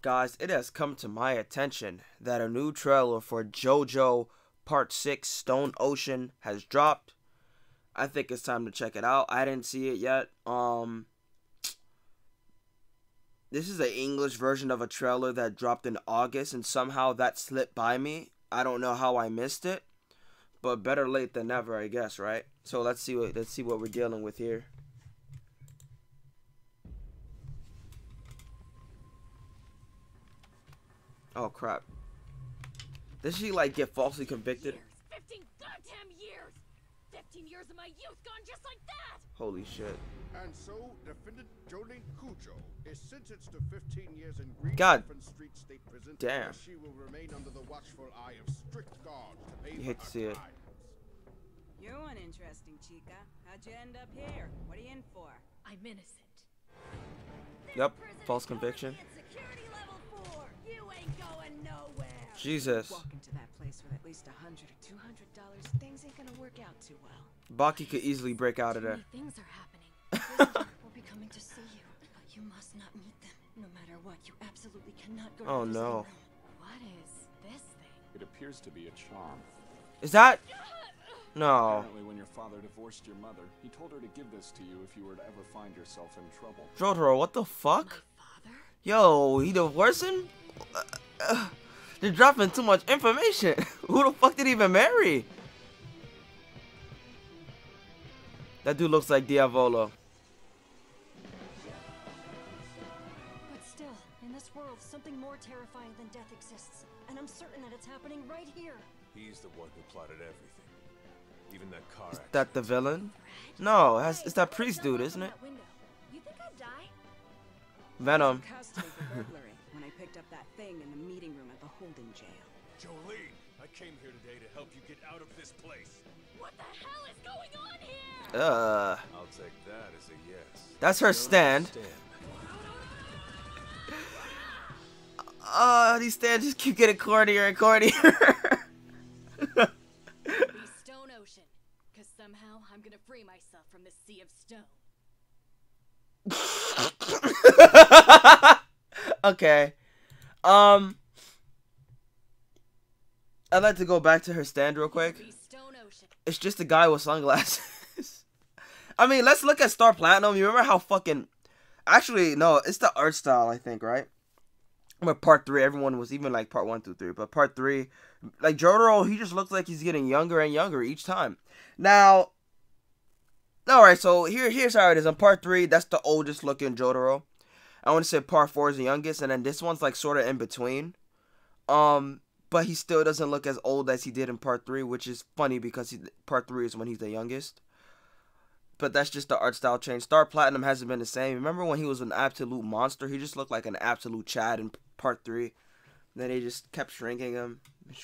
Guys, it has come to my attention that a new trailer for JoJo Part 6 Stone Ocean has dropped. I think it's time to check it out. I didn't see it yet. This is an English version of a trailer that dropped in August, and somehow that slipped by me. I don't know how I missed it, but better late than never, I guess, right? So let's see what we're dealing with here. Oh crap. Did she like get falsely convicted? 15 goddamn years! 15 years of my youth gone just like that! Holy shit. And so, defendant Jolene Cujo is sentenced to 15 years in Green God Street State Prison. damn. Where she will remain under the watchful eye of strict guards to pay You for hate to her see it. crimes. You're uninteresting, Chica. How'd you end up here? What are you in for? I'm innocent. Yep, false conviction. Security level 4. You ain't going nowhere. Jesus. Walk into that place with at least $100 or $200, things ain't gonna work out too well. Baki could easily break out of Too there. many things are happening. Visitors will be coming to see you, but you must not meet them. No matter what, you absolutely cannot go Oh, to the no. same room. What is this thing? It appears to be a charm. Is that? No. Apparently, when your father divorced your mother, he told her to give this to you if you were to ever find yourself in trouble. Jotaro, what the fuck? Father? Yo, he divorcing? They're dropping too much information. Who the fuck did he even marry? That dude looks like Diavolo. But still, in this world, something more terrifying than death exists. And I'm certain that it's happening right here. He's the one who plotted everything. Even that car Is accident. that the villain? No, it's that priest dude, isn't it? You think I'd die? Venom. Custody for burglary when I picked up that thing in the meeting room at the holding jail. Jolene, I came here today to help you get out of this place. What the hell is going on here? I'll take that as a yes. That's her stand. These stands just keep getting cornier and cornier. Be Stone Ocean, because somehow I'm gonna free myself from this sea of stone. Okay. I'd like to go back to her stand real quick. Be Stone Ocean. It's just a guy with sunglasses. I mean, let's look at Star Platinum. You remember how fucking... Actually, no, it's the art style, I think, right? But part 3, everyone was even like part 1 through 3. But part 3, like Jotaro, he just looks like he's getting younger and younger each time. Now, alright, so here's how it is. On part 3, that's the oldest looking Jotaro. I want to say part 4 is the youngest, and then this one's like sort of in between. But he still doesn't look as old as he did in part 3, which is funny because part 3 is when he's the youngest. But that's just the art style change. Star Platinum hasn't been the same. Remember when he was an absolute monster? He just looked like an absolute Chad in part 3. Then they just kept shrinking him.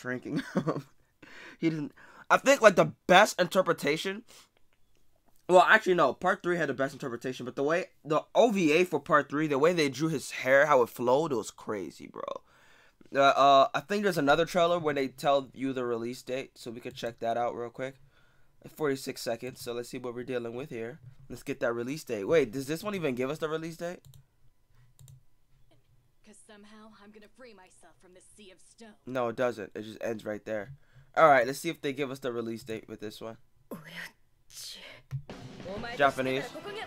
He didn't... I think like the best interpretation... Well, actually no. Part 3 had the best interpretation. But the way... The OVA for part 3, the way they drew his hair, how it flowed, it was crazy, bro. I think there's another trailer where they tell you the release date. So we could check that out real quick. 46 seconds, so let's see what we're dealing with here. Let's get that release date. Wait, does this one even give us the release date? Because somehow I'm gonna free myself from this sea of stone. No, it doesn't. It just ends right there. Alright, let's see if they give us the release date with this one. Japanese.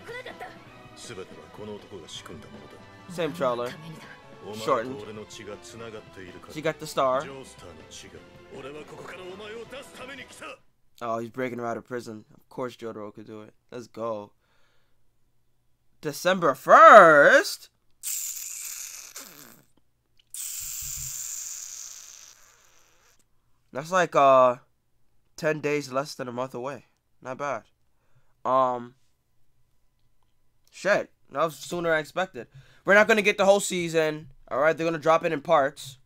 Same trailer. Shortened. She got the star. Oh, he's breaking her out of prison. Of course Jotaro could do it. Let's go. December 1st? That's like 10 days less than a month away. Not bad. Shit. That was sooner than I expected. We're not gonna get the whole season. Alright, they're gonna drop it in parts.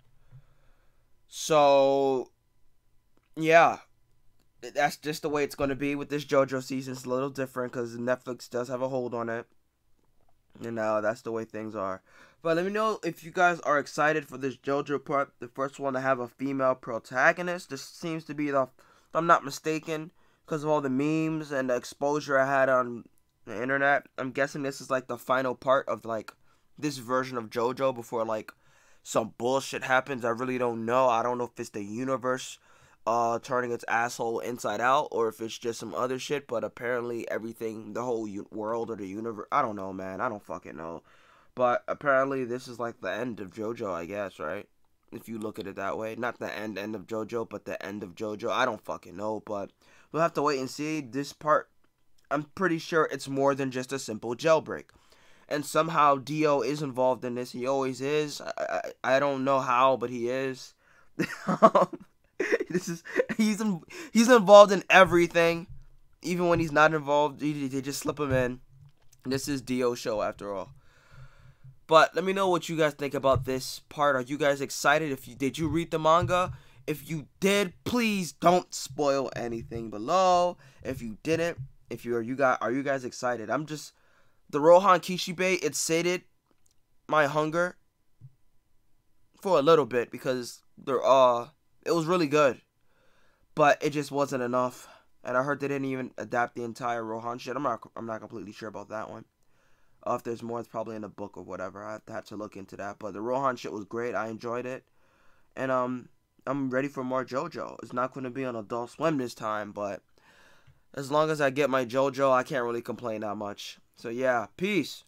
So yeah. That's just the way it's going to be with this JoJo season. It's a little different because Netflix does have a hold on it. And that's the way things are. But let me know if you guys are excited for this JoJo part. The first one to have a female protagonist. This seems to be the, if I'm not mistaken, because of all the memes and the exposure I had on the internet. I'm guessing this is like the final part of like this version of JoJo before like some bullshit happens. I really don't know. I don't know if it's the universe turning its asshole inside out, or if it's just some other shit, but apparently everything, the whole world or the universe, I don't know, man, I don't fucking know, but apparently this is like the end of JoJo, I guess, right? If you look at it that way, not the end of JoJo, but the end of JoJo, I don't fucking know, but we'll have to wait and see. This part, I'm pretty sure it's more than just a simple jailbreak, and somehow Dio is involved in this. He always is. I don't know how, but he is. He's involved in everything, even when he's not involved. They just slip him in. This is Dio's show after all. But let me know what you guys think about this part. Are you guys excited? Did you read the manga? If you did, please don't spoil anything below. If you didn't, are you guys excited? The Rohan Kishibe, it sated my hunger for a little bit because it was really good, but it just wasn't enough. And I heard they didn't even adapt the entire Rohan shit. I'm not completely sure about that one. If there's more, it's probably in the book or whatever. I have to look into that. But the Rohan shit was great. I enjoyed it, and I'm ready for more JoJo. It's not going to be on Adult Swim this time, but as long as I get my JoJo, I can't really complain that much. So yeah, peace.